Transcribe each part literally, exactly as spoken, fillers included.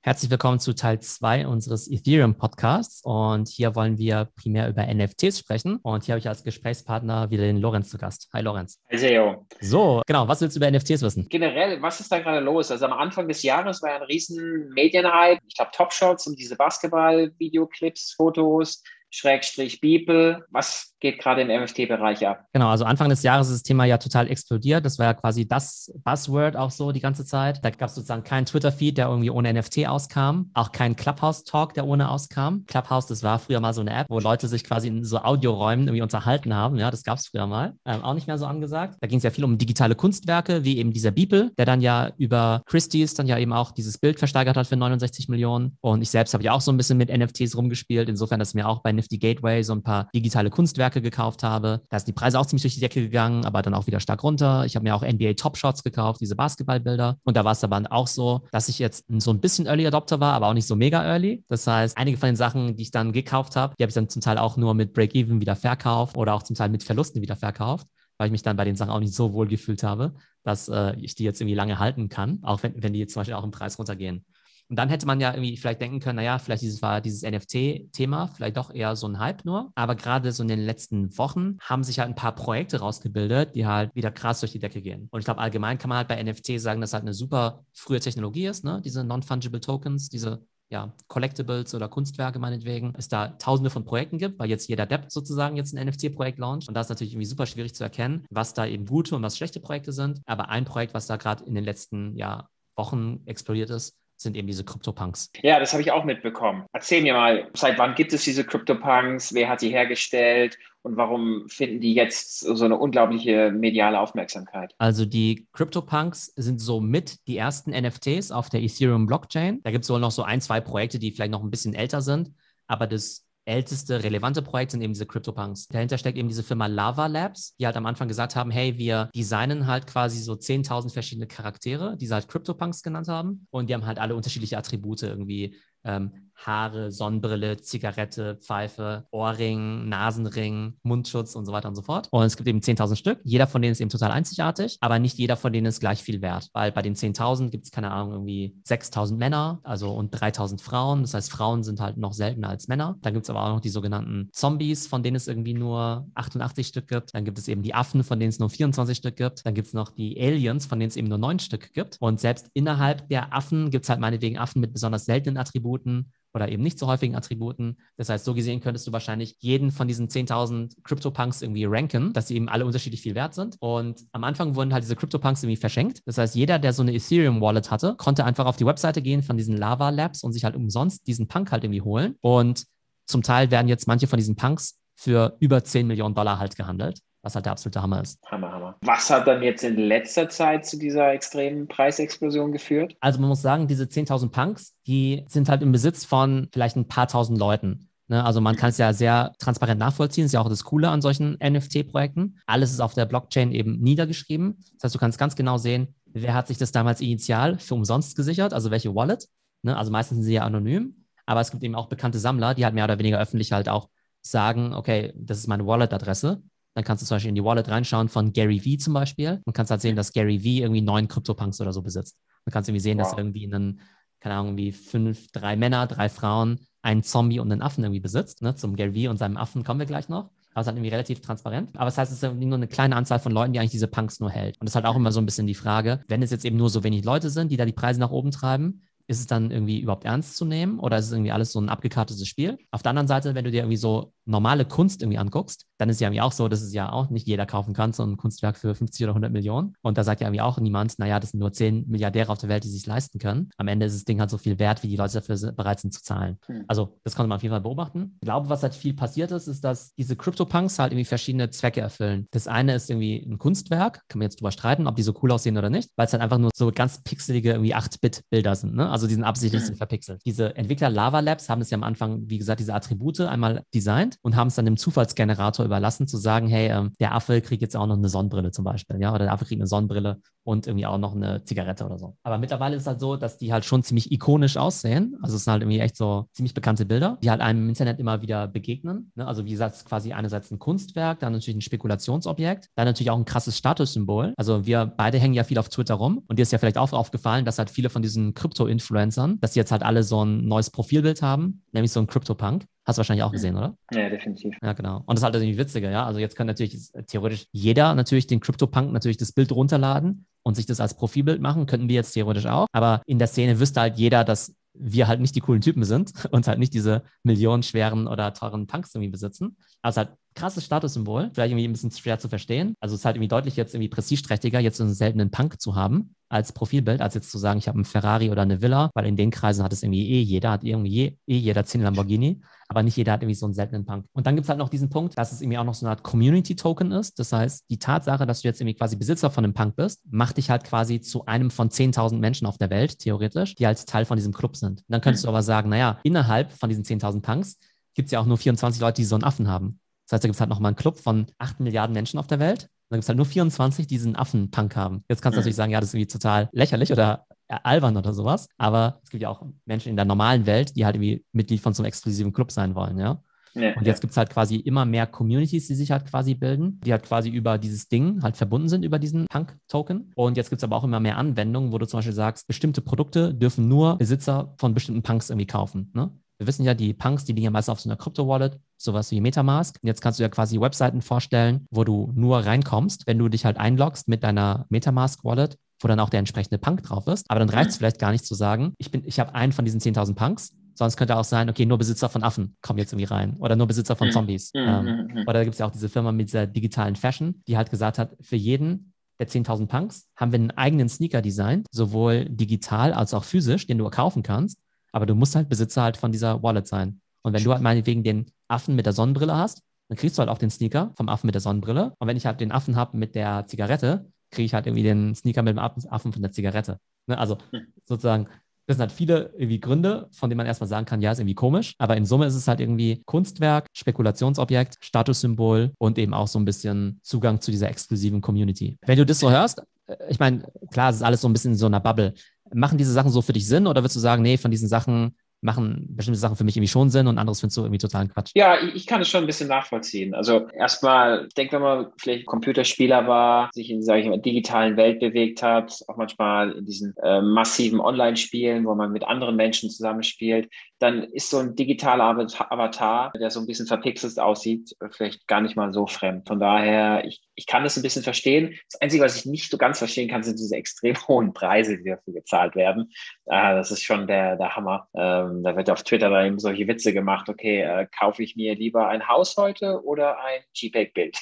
Herzlich willkommen zu Teil zwei unseres Ethereum-Podcasts und hier wollen wir primär über N F Ts sprechen und hier habe ich als Gesprächspartner wieder den Lorenz zu Gast. Hi Lorenz. Hi Seo. So, genau, was willst du über N F Ts wissen? Generell, was ist da gerade los? Also am Anfang des Jahres war ja ein riesen Medienhype. Ich glaube Top Shots und diese Basketball-Videoclips, Fotos, Schrägstrich Beeple. Was geht gerade im N F T-Bereich ab? Genau, also Anfang des Jahres ist das Thema ja total explodiert. Das war ja quasi das Buzzword auch so die ganze Zeit. Da gab es sozusagen keinen Twitter-Feed, der irgendwie ohne N F T auskam. Auch keinen Clubhouse-Talk, der ohne auskam. Clubhouse, das war früher mal so eine App, wo Leute sich quasi in so Audioräumen irgendwie unterhalten haben. Ja, das gab es früher mal. Ähm, auch nicht mehr so angesagt. Da ging es ja viel um digitale Kunstwerke, wie eben dieser Beeple, der dann ja über Christie's dann ja eben auch dieses Bild versteigert hat für neunundsechzig Millionen. Und ich selbst habe ja auch so ein bisschen mit N F Ts rumgespielt. Insofern, dass mir auch bei Nifty Gateway so ein paar digitale Kunstwerke gekauft habe. Da sind die Preise auch ziemlich durch die Decke gegangen, aber dann auch wieder stark runter. Ich habe mir auch N B A Top Shots gekauft, diese Basketballbilder. Und da war es aber auch so, dass ich jetzt so ein bisschen Early Adopter war, aber auch nicht so mega early. Das heißt, einige von den Sachen, die ich dann gekauft habe, die habe ich dann zum Teil auch nur mit Break-Even wieder verkauft oder auch zum Teil mit Verlusten wieder verkauft, weil ich mich dann bei den Sachen auch nicht so wohl gefühlt habe, dass äh, ich die jetzt irgendwie lange halten kann, auch wenn, wenn die jetzt zum Beispiel auch im Preis runtergehen. Und dann hätte man ja irgendwie vielleicht denken können, naja, vielleicht dieses war dieses N F T-Thema, vielleicht doch eher so ein Hype nur. Aber gerade so in den letzten Wochen haben sich halt ein paar Projekte rausgebildet, die halt wieder krass durch die Decke gehen. Und ich glaube, allgemein kann man halt bei N F T sagen, dass halt eine super frühe Technologie ist, ne? Diese Non-Fungible Tokens, diese ja, Collectibles oder Kunstwerke meinetwegen, es da tausende von Projekten gibt, weil jetzt jeder Depp sozusagen jetzt ein N F T-Projekt launcht. Und da ist natürlich irgendwie super schwierig zu erkennen, was da eben gute und was schlechte Projekte sind. Aber ein Projekt, was da gerade in den letzten ja, Wochen explodiert ist, sind eben diese CryptoPunks. Ja, das habe ich auch mitbekommen. Erzähl mir mal, seit wann gibt es diese CryptoPunks? Wer hat die hergestellt? Und warum finden die jetzt so eine unglaubliche mediale Aufmerksamkeit? Also die CryptoPunks sind somit die ersten N F Ts auf der Ethereum-Blockchain. Da gibt es wohl noch so ein, zwei Projekte, die vielleicht noch ein bisschen älter sind. Aber das älteste relevante Projekt sind eben diese CryptoPunks. Dahinter steckt eben diese Firma Lava Labs, die halt am Anfang gesagt haben, hey, wir designen halt quasi so zehntausend verschiedene Charaktere, die sie halt CryptoPunks genannt haben. Und die haben halt alle unterschiedliche Attribute irgendwie. Ähm, Haare, Sonnenbrille, Zigarette, Pfeife, Ohrring, Nasenring, Mundschutz und so weiter und so fort. Und es gibt eben zehntausend Stück. Jeder von denen ist eben total einzigartig, aber nicht jeder von denen ist gleich viel wert, weil bei den zehntausend gibt es, keine Ahnung, irgendwie sechstausend Männer, also und dreitausend Frauen. Das heißt, Frauen sind halt noch seltener als Männer. Dann gibt es aber auch noch die sogenannten Zombies, von denen es irgendwie nur achtundachtzig Stück gibt. Dann gibt es eben die Affen, von denen es nur vierundzwanzig Stück gibt. Dann gibt es noch die Aliens, von denen es eben nur neun Stück gibt. Und selbst innerhalb der Affen gibt es halt meinetwegen Affen mit besonders seltenen Attributen oder eben nicht so häufigen Attributen. Das heißt, so gesehen könntest du wahrscheinlich jeden von diesen zehntausend CryptoPunks irgendwie ranken, dass sie eben alle unterschiedlich viel wert sind. Und am Anfang wurden halt diese CryptoPunks irgendwie verschenkt. Das heißt, jeder, der so eine Ethereum-Wallet hatte, konnte einfach auf die Webseite gehen von diesen Lava Labs und sich halt umsonst diesen Punk halt irgendwie holen. Und zum Teil werden jetzt manche von diesen Punks für über zehn Millionen Dollar halt gehandelt, was halt der absolute Hammer ist. Hammer, Hammer. Was hat dann jetzt in letzter Zeit zu dieser extremen Preisexplosion geführt? Also man muss sagen, diese zehntausend Punks, die sind halt im Besitz von vielleicht ein paar tausend Leuten. Ne? Also man kann es ja sehr transparent nachvollziehen. Das ist ja auch das Coole an solchen N F T-Projekten. Alles ist auf der Blockchain eben niedergeschrieben. Das heißt, du kannst ganz genau sehen, wer hat sich das damals initial für umsonst gesichert, also welche Wallet. Ne? Also meistens sind sie ja anonym. Aber es gibt eben auch bekannte Sammler, die halt mehr oder weniger öffentlich halt auch sagen, okay, das ist meine Wallet-Adresse. Dann kannst du zum Beispiel in die Wallet reinschauen von Gary Vee zum Beispiel und kannst halt sehen, dass Gary Vee irgendwie neun CryptoPunks oder so besitzt. Dann kannst du irgendwie sehen, wow, dass er irgendwie einen, keine Ahnung, irgendwie fünf, drei Männer, drei Frauen, einen Zombie und einen Affen irgendwie besitzt. Ne? Zum Gary Vee und seinem Affen kommen wir gleich noch. Aber es ist halt irgendwie relativ transparent. Aber das heißt, es ist irgendwie nur eine kleine Anzahl von Leuten, die eigentlich diese Punks nur hält. Und das ist halt auch immer so ein bisschen die Frage, wenn es jetzt eben nur so wenig Leute sind, die da die Preise nach oben treiben, ist es dann irgendwie überhaupt ernst zu nehmen oder ist es irgendwie alles so ein abgekartetes Spiel? Auf der anderen Seite, wenn du dir irgendwie so normale Kunst irgendwie anguckst, dann ist es ja irgendwie auch so, dass es ja auch nicht jeder kaufen kann, so ein Kunstwerk für fünfzig oder hundert Millionen. Und da sagt ja irgendwie auch niemand, naja, das sind nur zehn Milliardäre auf der Welt, die sich leisten können. Am Ende ist das Ding halt so viel wert, wie die Leute dafür bereit sind zu zahlen. Hm. Also das konnte man auf jeden Fall beobachten. Ich glaube, was halt viel passiert ist, ist, dass diese CryptoPunks halt irgendwie verschiedene Zwecke erfüllen. Das eine ist irgendwie ein Kunstwerk, kann man jetzt drüber streiten, ob die so cool aussehen oder nicht, weil es halt einfach nur so ganz pixelige irgendwie acht Bit Bilder sind, ne? Also die sind absichtlich hm. verpixelt. Diese Entwickler Lava Labs haben das ja am Anfang, wie gesagt, diese Attribute einmal designt Internet und haben es dann dem Zufallsgenerator überlassen, zu sagen, hey, ähm, der Affe kriegt jetzt auch noch eine Sonnenbrille zum Beispiel, ja, oder der Affe kriegt eine Sonnenbrille und irgendwie auch noch eine Zigarette oder so. Aber mittlerweile ist es halt so, dass die halt schon ziemlich ikonisch aussehen. Also es sind halt irgendwie echt so ziemlich bekannte Bilder, die halt einem im Internet immer wieder begegnen. Ne? Also wie gesagt, quasi einerseits ein Kunstwerk, dann natürlich ein Spekulationsobjekt, dann natürlich auch ein krasses Statussymbol. Also wir beide hängen ja viel auf Twitter rum und dir ist ja vielleicht auch aufgefallen, dass halt viele von diesen Krypto-Influencern, dass die jetzt halt alle so ein neues Profilbild haben, nämlich so ein Crypto-Punk. Hast du wahrscheinlich auch gesehen, oder? Ja, definitiv. Ja, genau. Und das ist halt irgendwie witziger, ja. Also jetzt kann natürlich theoretisch jeder natürlich den CryptoPunk natürlich das Bild runterladen und sich das als Profilbild machen, könnten wir jetzt theoretisch auch. Aber in der Szene wüsste halt jeder, dass wir halt nicht die coolen Typen sind und halt nicht diese millionenschweren oder teuren Punks irgendwie besitzen. Also halt krasses Statussymbol, vielleicht irgendwie ein bisschen schwer zu verstehen. Also es ist halt irgendwie deutlich jetzt irgendwie prestigeträchtiger, jetzt so einen seltenen Punk zu haben als Profilbild, als jetzt zu sagen, ich habe einen Ferrari oder eine Villa, weil in den Kreisen hat es irgendwie eh jeder, hat irgendwie je, eh jeder zehn Lamborghini, aber nicht jeder hat irgendwie so einen seltenen Punk. Und dann gibt es halt noch diesen Punkt, dass es irgendwie auch noch so eine Art Community-Token ist. Das heißt, die Tatsache, dass du jetzt irgendwie quasi Besitzer von einem Punk bist, macht dich halt quasi zu einem von zehntausend Menschen auf der Welt, theoretisch, die halt Teil von diesem Club sind. Und dann könntest du aber sagen, naja, innerhalb von diesen zehntausend Punks gibt es ja auch nur vierundzwanzig Leute, die so einen Affen haben. Das heißt, da gibt es halt nochmal einen Club von acht Milliarden Menschen auf der Welt. Und dann gibt es halt nur vierundzwanzig, die diesen Affen-Punk haben. Jetzt kannst du natürlich sagen, ja, das ist irgendwie total lächerlich oder albern oder sowas. Aber es gibt ja auch Menschen in der normalen Welt, die halt irgendwie Mitglied von so einem exklusiven Club sein wollen, ja. Ja, und jetzt ja. gibt es halt quasi immer mehr Communities, die sich halt quasi bilden, die halt quasi über dieses Ding halt verbunden sind, über diesen Punk-Token. Und jetzt gibt es aber auch immer mehr Anwendungen, wo du zum Beispiel sagst, bestimmte Produkte dürfen nur Besitzer von bestimmten Punks irgendwie kaufen, ne? Wir wissen ja, die Punks, die liegen ja meist auf so einer Crypto-Wallet, sowas wie Metamask. Und jetzt kannst du ja quasi Webseiten vorstellen, wo du nur reinkommst, wenn du dich halt einloggst mit deiner Metamask-Wallet, wo dann auch der entsprechende Punk drauf ist. Aber dann reicht es vielleicht gar nicht zu sagen, ich bin, ich habe einen von diesen zehntausend Punks, sondern es könnte auch sein, okay, nur Besitzer von Affen kommen jetzt irgendwie rein oder nur Besitzer von Zombies. Mhm. Ähm, oder da gibt es ja auch diese Firma mit dieser digitalen Fashion, die halt gesagt hat, für jeden der zehntausend Punks haben wir einen eigenen Sneaker designt, sowohl digital als auch physisch, den du kaufen kannst. Aber du musst halt Besitzer halt von dieser Wallet sein. Und wenn du halt meinetwegen den Affen mit der Sonnenbrille hast, dann kriegst du halt auch den Sneaker vom Affen mit der Sonnenbrille. Und wenn ich halt den Affen habe mit der Zigarette, kriege ich halt irgendwie den Sneaker mit dem Affen von der Zigarette. Ne? Also sozusagen, das sind halt viele irgendwie Gründe, von denen man erstmal sagen kann, ja, ist irgendwie komisch. Aber in Summe ist es halt irgendwie Kunstwerk, Spekulationsobjekt, Statussymbol und eben auch so ein bisschen Zugang zu dieser exklusiven Community. Wenn du das so hörst, ich meine, klar, es ist alles so ein bisschen in so einer Bubble. Machen diese Sachen so für dich Sinn oder würdest du sagen, nee, von diesen Sachen machen bestimmte Sachen für mich irgendwie schon Sinn und anderes findest du irgendwie totalen Quatsch? Ja, ich, ich kann es schon ein bisschen nachvollziehen. Also erstmal, ich denke, wenn man vielleicht Computerspieler war, sich in, sage ich mal, digitalen Welt bewegt hat, auch manchmal in diesen äh, massiven Online-Spielen, wo man mit anderen Menschen zusammenspielt, dann ist so ein digitaler Avatar, der so ein bisschen verpixelt aussieht, vielleicht gar nicht mal so fremd. Von daher, ich, ich kann das ein bisschen verstehen. Das Einzige, was ich nicht so ganz verstehen kann, sind diese extrem hohen Preise, die dafür gezahlt werden. Ah, das ist schon der, der Hammer. Ähm, da wird auf Twitter da eben solche Witze gemacht. Okay, äh, kaufe ich mir lieber ein Haus heute oder ein JPEG-Bild?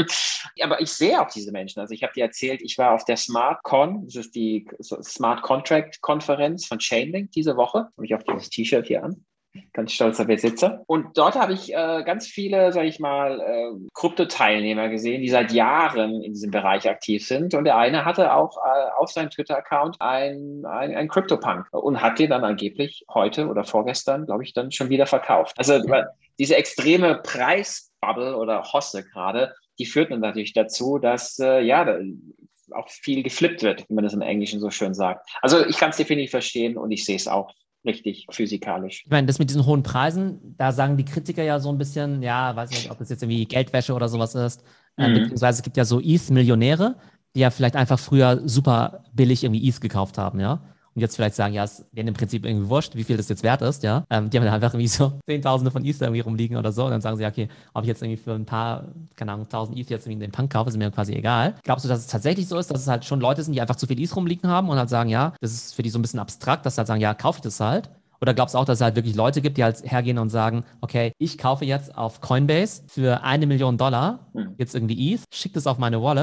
Aber ich sehe auch diese Menschen. Also ich habe dir erzählt, ich war auf der SmartCon, das ist die Smart Contract Konferenz von Chainlink diese Woche. Habe ich auch dieses T-Shirt hier an. Ganz stolzer Besitzer. Und dort habe ich äh, ganz viele, sage ich mal, äh, Krypto-Teilnehmer gesehen, die seit Jahren in diesem Bereich aktiv sind. Und der eine hatte auch äh, auf seinem Twitter-Account ein, ein, ein Crypto-Punk und hat den dann angeblich heute oder vorgestern, glaube ich, dann schon wieder verkauft. Also ja. Diese extreme Preisbubble oder Hosse gerade, die führt dann natürlich dazu, dass äh, ja da, auch viel geflippt wird, wie man das im Englischen so schön sagt. Also ich kann es definitiv verstehen und ich sehe es auch richtig physikalisch. Ich meine, das mit diesen hohen Preisen, da sagen die Kritiker ja so ein bisschen, ja, weiß nicht, ob das jetzt irgendwie Geldwäsche oder sowas ist, mhm. äh, beziehungsweise es gibt ja so E T H-Millionäre, die ja vielleicht einfach früher super billig irgendwie E T H gekauft haben, ja, und jetzt vielleicht sagen, ja, es ist denen im Prinzip irgendwie wurscht, wie viel das jetzt wert ist, ja. Ähm, die haben dann einfach irgendwie so Zehntausende von E T H irgendwie rumliegen oder so und dann sagen sie, okay, ob ich jetzt irgendwie für ein paar, keine Ahnung, tausend E T H jetzt irgendwie den Punk kaufe, ist mir quasi egal. Glaubst du, dass es tatsächlich so ist, dass es halt schon Leute sind, die einfach zu viel E T H rumliegen haben und halt sagen, ja, das ist für die so ein bisschen abstrakt, dass sie halt sagen, ja, kaufe ich das halt? Oder glaubst du auch, dass es halt wirklich Leute gibt, die halt hergehen und sagen, okay, ich kaufe jetzt auf Coinbase für eine Million Dollar jetzt irgendwie E T H, schicke das auf meine Wallet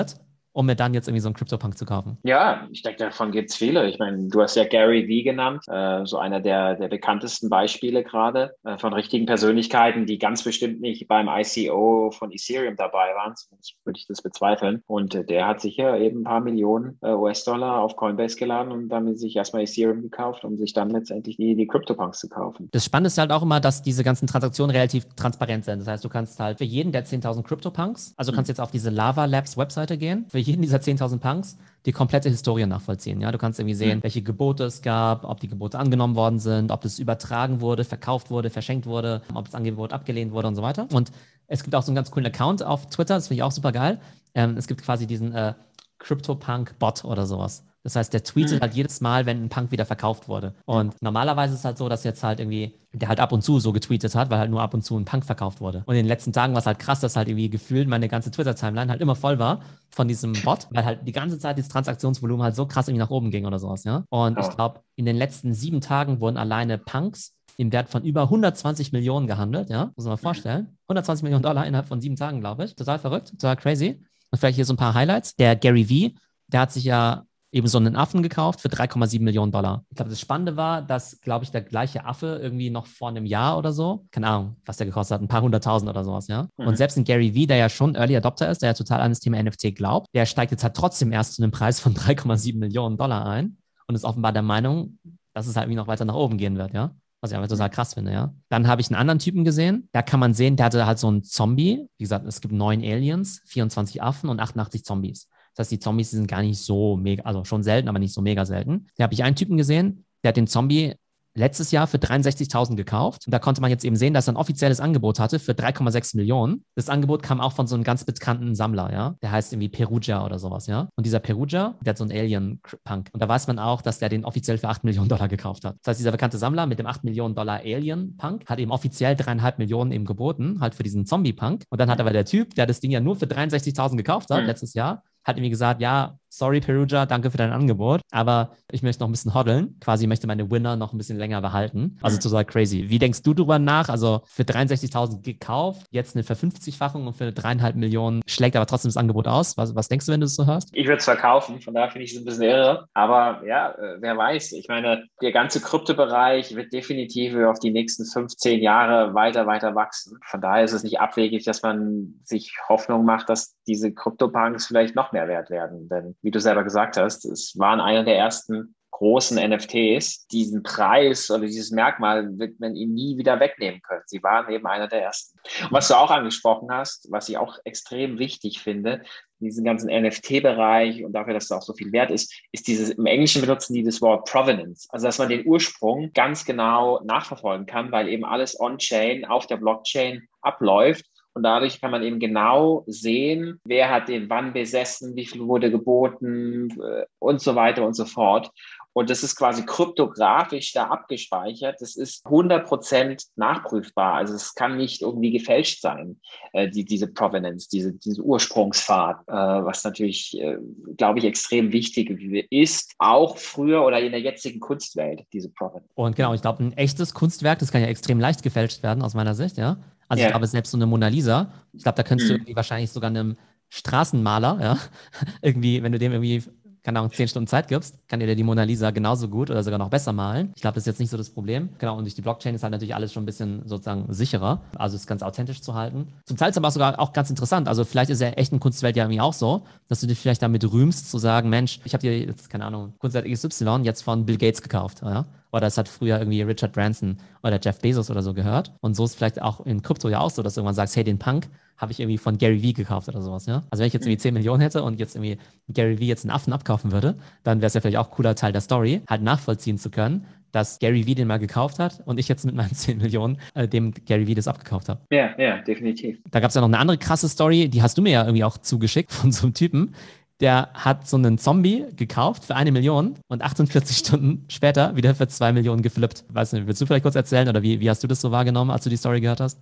um mir dann jetzt irgendwie so einen CryptoPunk zu kaufen? Ja, ich denke, davon gibt es viele. Ich meine, du hast ja Gary Vee genannt, äh, so einer der, der bekanntesten Beispiele gerade äh, von richtigen Persönlichkeiten, die ganz bestimmt nicht beim I C O von Ethereum dabei waren. Zumindest würde ich das bezweifeln. Und äh, der hat sicher eben ein paar Millionen äh, U S-Dollar auf Coinbase geladen und damit sich erstmal Ethereum gekauft, um sich dann letztendlich die, die CryptoPunks zu kaufen. Das Spannende ist halt auch immer, dass diese ganzen Transaktionen relativ transparent sind. Das heißt, du kannst halt für jeden der zehntausend CryptoPunks, also du kannst jetzt auf diese Lava Labs Webseite gehen, für jeden dieser zehntausend Punks die komplette Historie nachvollziehen. Ja, du kannst irgendwie sehen, mhm. welche Gebote es gab, ob die Gebote angenommen worden sind, ob das übertragen wurde, verkauft wurde, verschenkt wurde, ob das Angebot abgelehnt wurde und so weiter. Und es gibt auch so einen ganz coolen Account auf Twitter, das finde ich auch super geil. Ähm, es gibt quasi diesen äh, CryptoPunk-Bot oder sowas. Das heißt, der tweetet mhm. halt jedes Mal, wenn ein Punk wieder verkauft wurde. Und ja. normalerweise ist es halt so, dass jetzt halt irgendwie, der halt ab und zu so getweetet hat, weil halt nur ab und zu ein Punk verkauft wurde. Und in den letzten Tagen war es halt krass, dass halt irgendwie gefühlt meine ganze Twitter-Timeline halt immer voll war von diesem Bot, weil halt die ganze Zeit dieses Transaktionsvolumen halt so krass irgendwie nach oben ging oder sowas, ja. Und ja. ich glaube, in den letzten sieben Tagen wurden alleine Punks im Wert von über hundertzwanzig Millionen gehandelt, ja. Muss man mal vorstellen. hundertzwanzig Millionen Dollar innerhalb von sieben Tagen, glaube ich. Total verrückt, total crazy. Und vielleicht hier so ein paar Highlights. Der Gary Vee, der hat sich ja eben so einen Affen gekauft für drei Komma sieben Millionen Dollar. Ich glaube, das Spannende war, dass, glaube ich, der gleiche Affe irgendwie noch vor einem Jahr oder so, keine Ahnung, was der gekostet hat, ein paar hunderttausend oder sowas, ja. Mhm. Und selbst ein Gary Vee, der ja schon Early Adopter ist, der ja total an das Thema N F T glaubt, der steigt jetzt halt trotzdem erst zu einem Preis von drei Komma sieben Millionen Dollar ein und ist offenbar der Meinung, dass es halt irgendwie noch weiter nach oben gehen wird, ja. Was ich einfach total krass finde, ja. Dann habe ich einen anderen Typen gesehen, da kann man sehen, der hatte halt so einen Zombie. Wie gesagt, es gibt neun Aliens, vierundzwanzig Affen und achtundachtzig Zombies. Das heißt, die Zombies die sind gar nicht so mega, also schon selten, aber nicht so mega selten. Da habe ich einen Typen gesehen, der hat den Zombie letztes Jahr für dreiundsechzigtausend gekauft. Und da konnte man jetzt eben sehen, dass er ein offizielles Angebot hatte für drei Komma sechs Millionen. Das Angebot kam auch von so einem ganz bekannten Sammler, ja. Der heißt irgendwie Perugia oder sowas, ja. Und dieser Perugia, der hat so einen Alien-Punk. Und da weiß man auch, dass der den offiziell für acht Millionen Dollar gekauft hat. Das heißt, dieser bekannte Sammler mit dem acht Millionen Dollar Alien-Punk hat eben offiziell dreieinhalb Millionen eben geboten, halt für diesen Zombie-Punk. Und dann hat aber der Typ, der das Ding ja nur für dreiundsechzigtausend gekauft hat, mhm. letztes Jahr, hat irgendwie gesagt, ja, sorry Perugia, danke für dein Angebot, aber ich möchte noch ein bisschen hoddeln. Quasi möchte meine Winner noch ein bisschen länger behalten. Also mhm. total crazy. Wie denkst du drüber nach? Also für dreiundsechzigtausend gekauft, jetzt eine Verfünfzigfachung und für dreieinhalb Millionen schlägt aber trotzdem das Angebot aus. Was, was denkst du, wenn du das so hörst? Ich würde es verkaufen, von daher finde ich es ein bisschen irre. Aber ja, wer weiß. Ich meine, der ganze Kryptobereich wird definitiv auf die nächsten fünfzehn Jahre weiter, weiter wachsen. Von daher ist es nicht abwegig, dass man sich Hoffnung macht, dass diese Krypto-Punks vielleicht noch mehr wert werden. Denn wie du selber gesagt hast, es waren einer der ersten großen N F Ts. Diesen Preis oder dieses Merkmal wird man ihnen nie wieder wegnehmen können. Sie waren eben einer der ersten. Und was du auch angesprochen hast, was ich auch extrem wichtig finde, diesen ganzen N F T-Bereich und dafür, dass es auch so viel wert ist, ist dieses, im Englischen benutzen die das Wort Provenance. Also, dass man den Ursprung ganz genau nachverfolgen kann, weil eben alles on-chain auf der Blockchain abläuft. Und dadurch kann man eben genau sehen, wer hat den wann besessen, wie viel wurde geboten äh, und so weiter und so fort. Und das ist quasi kryptografisch da abgespeichert. Das ist hundert Prozent nachprüfbar. Also es kann nicht irgendwie gefälscht sein, äh, die, diese Provenance, diese, diese Ursprungsfahrt, äh, was natürlich, äh, glaube ich, extrem wichtig ist, auch früher oder in der jetzigen Kunstwelt, diese Provenance. Und genau, ich glaube, ein echtes Kunstwerk, das kann ja extrem leicht gefälscht werden, aus meiner Sicht, ja. Also ja. ich glaube, selbst so eine Mona Lisa, ich glaube, da könntest mhm. du irgendwie wahrscheinlich sogar einem Straßenmaler, ja, irgendwie, wenn du dem irgendwie, keine Ahnung, zehn Stunden Zeit gibst, kann dir die Mona Lisa genauso gut oder sogar noch besser malen. Ich glaube, das ist jetzt nicht so das Problem. Genau, und durch die Blockchain ist halt natürlich alles schon ein bisschen sozusagen sicherer, also es ganz authentisch zu halten. Zum Teil ist aber sogar auch ganz interessant. Also vielleicht ist ja echt eine Kunstwelt ja irgendwie auch so, dass du dich vielleicht damit rühmst, zu sagen, Mensch, ich habe dir jetzt, keine Ahnung, Kunstwelt X Y jetzt von Bill Gates gekauft, ja. Oder es hat früher irgendwie Richard Branson oder Jeff Bezos oder so gehört. Und so ist vielleicht auch in Krypto ja auch so, dass du irgendwann sagst, hey, den Punk habe ich irgendwie von Gary Vee gekauft oder sowas, ja. Also wenn ich jetzt irgendwie zehn Millionen hätte und jetzt irgendwie Gary Vee jetzt einen Affen abkaufen würde, dann wäre es ja vielleicht auch ein cooler Teil der Story, halt nachvollziehen zu können, dass Gary Vee den mal gekauft hat und ich jetzt mit meinen zehn Millionen äh, dem Gary Vee das abgekauft habe. Ja, ja, definitiv. Da gab es ja noch eine andere krasse Story, die hast du mir ja irgendwie auch zugeschickt von so einem Typen, der hat so einen Zombie gekauft für eine Million und achtundvierzig Stunden später wieder für zwei Millionen geflippt. Weiß nicht, willst du vielleicht kurz erzählen oder wie, wie hast du das so wahrgenommen, als du die Story gehört hast?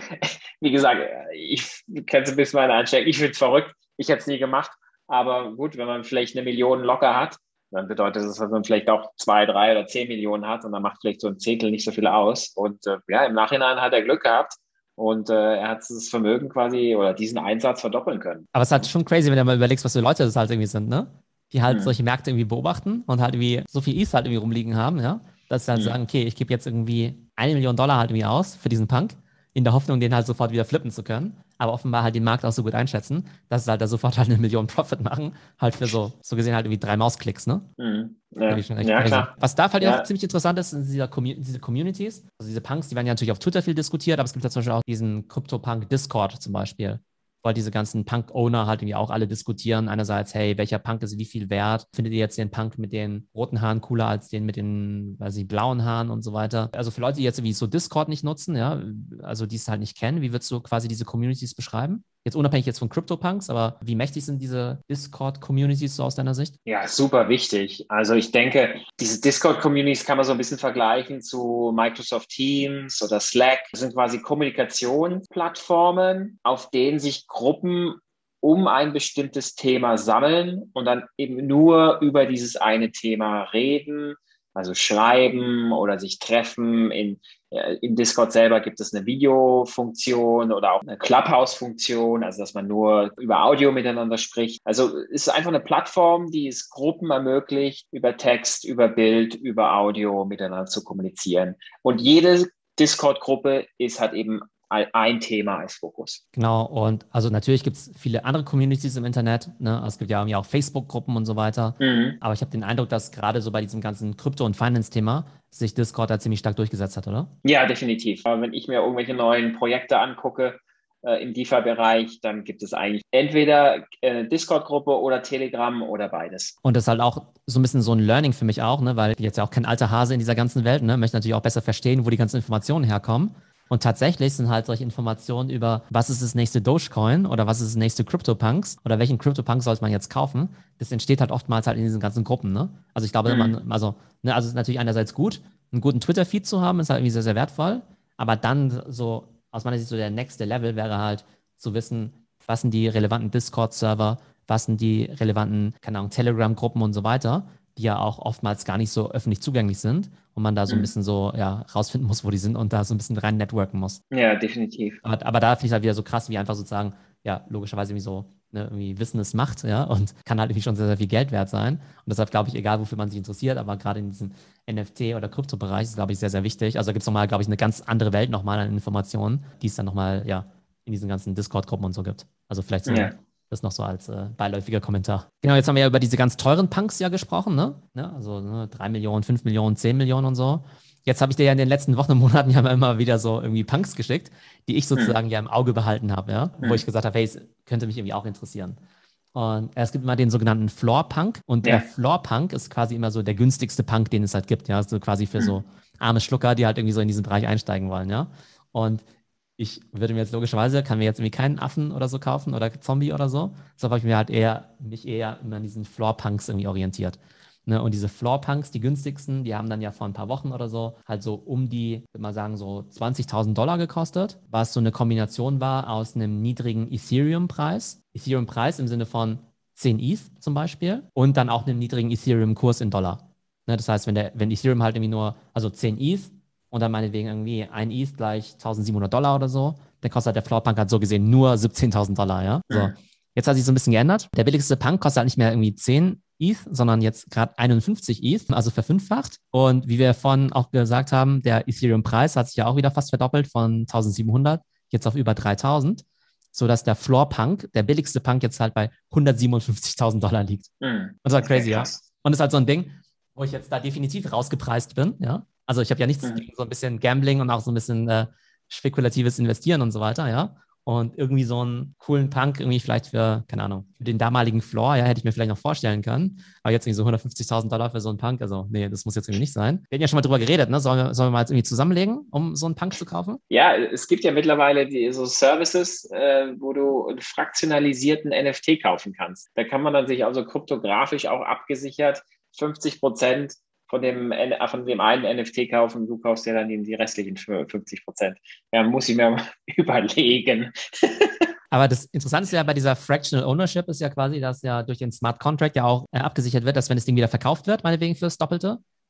Wie gesagt, ich kenne so ein bisschen meine Einstellung. Ich finde es verrückt. Ich hätte es nie gemacht. Aber gut, wenn man vielleicht eine Million locker hat, dann bedeutet das, dass man vielleicht auch zwei, drei oder zehn Millionen hat und dann macht vielleicht so ein Zehntel nicht so viel aus. Und äh, ja, im Nachhinein hat er Glück gehabt. und äh, er hat das Vermögen quasi oder diesen Einsatz verdoppeln können. Aber es ist halt schon crazy, wenn du mal überlegst, was für Leute das halt irgendwie sind, ne? Die halt Mhm. solche Märkte irgendwie beobachten und halt irgendwie so viel E T H halt irgendwie rumliegen haben, ja? Dass sie halt Mhm. sagen, okay, ich gebe jetzt irgendwie eine Million Dollar halt irgendwie aus für diesen Punk, in der Hoffnung, den halt sofort wieder flippen zu können. Aber offenbar halt den Markt auch so gut einschätzen, dass sie halt da sofort halt eine Million Profit machen, halt für so, so gesehen halt irgendwie drei Mausklicks, ne? Mhm. Finde Ja. ich schon echt Ja, crazy. klar. Was da halt auch Ja. ziemlich interessant ist, sind diese, Commu diese Communities. Also diese Punks, die werden ja natürlich auf Twitter viel diskutiert, aber es gibt ja zum Beispiel auch diesen Crypto-Punk Discord zum Beispiel, wo halt diese ganzen Punk-Owner halt irgendwie auch alle diskutieren. Einerseits, hey, welcher Punk ist wie viel wert? Findet ihr jetzt den Punk mit den roten Haaren cooler als den mit den, weiß ich, blauen Haaren und so weiter? Also für Leute, die jetzt irgendwie so Discord nicht nutzen, ja, also die es halt nicht kennen, wie würdest du quasi diese Communities beschreiben? Jetzt unabhängig jetzt von CryptoPunks, aber wie mächtig sind diese Discord-Communities so aus deiner Sicht? Ja, super wichtig. Also ich denke, diese Discord-Communities kann man so ein bisschen vergleichen zu Microsoft Teams oder Slack. Das sind quasi Kommunikationsplattformen, auf denen sich Gruppen um ein bestimmtes Thema sammeln und dann eben nur über dieses eine Thema reden, also schreiben oder sich treffen. In, in Discord selber gibt es eine Videofunktion oder auch eine Clubhouse-Funktion, also dass man nur über Audio miteinander spricht. Also es ist einfach eine Plattform, die es Gruppen ermöglicht, über Text, über Bild, über Audio miteinander zu kommunizieren. Und jede Discord-Gruppe ist halt eben ein Thema als Fokus. Genau, und also natürlich gibt es viele andere Communities im Internet, ne? Also es gibt ja irgendwie auch Facebook-Gruppen und so weiter. Mhm. Aber ich habe den Eindruck, dass gerade so bei diesem ganzen Krypto- und Finance-Thema sich Discord da ziemlich stark durchgesetzt hat, oder? Ja, definitiv. Aber wenn ich mir irgendwelche neuen Projekte angucke äh, im DeFi-Bereich, dann gibt es eigentlich entweder eine Discord-Gruppe oder Telegram oder beides. Und das ist halt auch so ein bisschen so ein Learning für mich auch, ne? Weil ich jetzt ja auch kein alter Hase in dieser ganzen Welt, ne? Möchte natürlich auch besser verstehen, wo die ganzen Informationen herkommen. Und tatsächlich sind halt solche Informationen über, was ist das nächste Dogecoin oder was ist das nächste CryptoPunks oder welchen CryptoPunk sollte man jetzt kaufen, das entsteht halt oftmals halt in diesen ganzen Gruppen, ne? Also ich glaube, Mhm. man, also, ne, also es ist natürlich einerseits gut, einen guten Twitter-Feed zu haben, ist halt irgendwie sehr, sehr wertvoll. Aber dann so, aus meiner Sicht, so der nächste Level wäre halt zu wissen, was sind die relevanten Discord-Server, was sind die relevanten, keine Ahnung, Telegram-Gruppen und so weiter, die ja auch oftmals gar nicht so öffentlich zugänglich sind und man da so ein Mhm. bisschen so, ja, rausfinden muss, wo die sind und da so ein bisschen rein networken muss. Ja, definitiv. Aber, aber da finde ich es halt wieder so krass, wie einfach sozusagen, ja, logischerweise irgendwie so, ne, irgendwie Wissen ist Macht, ja, und kann halt irgendwie schon sehr, sehr viel Geld wert sein. Und deshalb glaube ich, egal wofür man sich interessiert, aber gerade in diesem N F T- oder Kryptobereich ist, glaube ich, sehr, sehr wichtig. Also da gibt es nochmal, glaube ich, eine ganz andere Welt nochmal an Informationen, die es dann nochmal, ja, in diesen ganzen Discord-Gruppen und so gibt. Also vielleicht so Ja. das noch so als äh, beiläufiger Kommentar. Genau, jetzt haben wir ja über diese ganz teuren Punks ja gesprochen, ne? ne? Also ne, drei Millionen, fünf Millionen, zehn Millionen und so. Jetzt habe ich dir ja in den letzten Wochen und Monaten ja immer wieder so irgendwie Punks geschickt, die ich Mhm. sozusagen ja im Auge behalten habe, ja, wo ich Mhm. gesagt habe, hey, es könnte mich irgendwie auch interessieren. Und es gibt immer den sogenannten Floor Punk und der Ja. Floor Punk ist quasi immer so der günstigste Punk, den es halt gibt, ja, so quasi für so Mhm. arme Schlucker, die halt irgendwie so in diesen Bereich einsteigen wollen, ja. Und ich würde mir jetzt logischerweise, kann mir jetzt irgendwie keinen Affen oder so kaufen oder Zombie oder so. Deshalb habe ich mir halt eher, mich eher immer an diesen Floor Punks irgendwie orientiert. Ne, und diese Floor Punks, die günstigsten, die haben dann ja vor ein paar Wochen oder so halt so um die, ich würde mal sagen, so zwanzigtausend Dollar gekostet, was so eine Kombination war aus einem niedrigen Ethereum-Preis. Ethereum-Preis im Sinne von zehn E T H zum Beispiel und dann auch einem niedrigen Ethereum-Kurs in Dollar. Ne, das heißt, wenn, der, wenn Ethereum halt irgendwie nur, also zehn E T H und dann meinetwegen irgendwie ein E T H gleich tausendsiebenhundert Dollar oder so, dann kostet halt der Floor Punk halt so gesehen nur siebzehntausend Dollar, ja. So. Mhm. Jetzt hat sich so ein bisschen geändert. Der billigste Punk kostet halt nicht mehr irgendwie zehn E T H, sondern jetzt gerade einundfünfzig E T H, also verfünffacht. Und wie wir vorhin auch gesagt haben, der Ethereum-Preis hat sich ja auch wieder fast verdoppelt von tausendsiebenhundert jetzt auf über dreitausend, sodass der Floor Punk, der billigste Punk, jetzt halt bei hundertsiebenundfünfzigtausend Dollar liegt. Mhm. Und das ist halt Ja, crazy, ja. krass. Und das ist halt so ein Ding, wo ich jetzt da definitiv rausgepreist bin, ja. Also ich habe ja nichts Mhm. gegen so ein bisschen Gambling und auch so ein bisschen äh, spekulatives Investieren und so weiter, ja. Und irgendwie so einen coolen Punk irgendwie vielleicht für, keine Ahnung, für den damaligen Floor, ja, hätte ich mir vielleicht noch vorstellen können. Aber jetzt irgendwie so hundertfünfzigtausend Dollar für so einen Punk, also nee, das muss jetzt irgendwie nicht sein. Wir hatten ja schon mal drüber geredet, ne? Sollen wir, sollen wir mal jetzt irgendwie zusammenlegen, um so einen Punk zu kaufen? Ja, es gibt ja mittlerweile die, so Services, äh, wo du einen fraktionalisierten N F T kaufen kannst. Da kann man dann sich also kryptografisch auch abgesichert fünfzig Prozent von dem, äh, von dem einen N F T kaufen. Du kaufst ja dann die, die restlichen fünfzig Prozent. Ja, muss ich mir mal überlegen. Aber das Interessante ist ja bei dieser Fractional Ownership ist ja quasi, dass ja durch den Smart Contract ja auch äh, abgesichert wird, dass wenn das Ding wieder verkauft wird, meinetwegen fürs Doppelte,